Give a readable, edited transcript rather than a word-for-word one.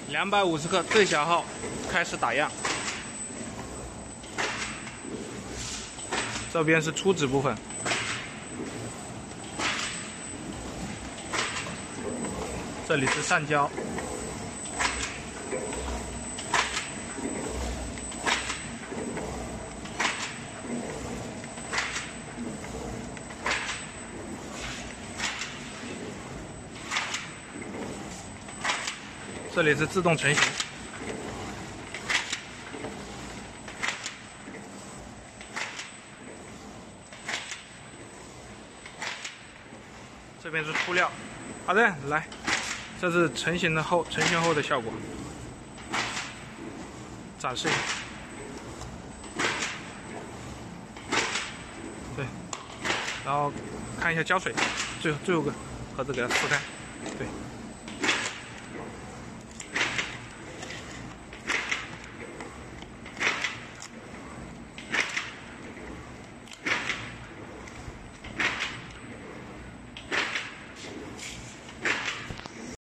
250克最小号，开始打样。这边是初脂部分，这里是上胶，这里是自动成型。这边是涂料。好的，来，这是成型后的效果，展示一下。对，然后看一下胶水，最后个盒子给它撕开，对。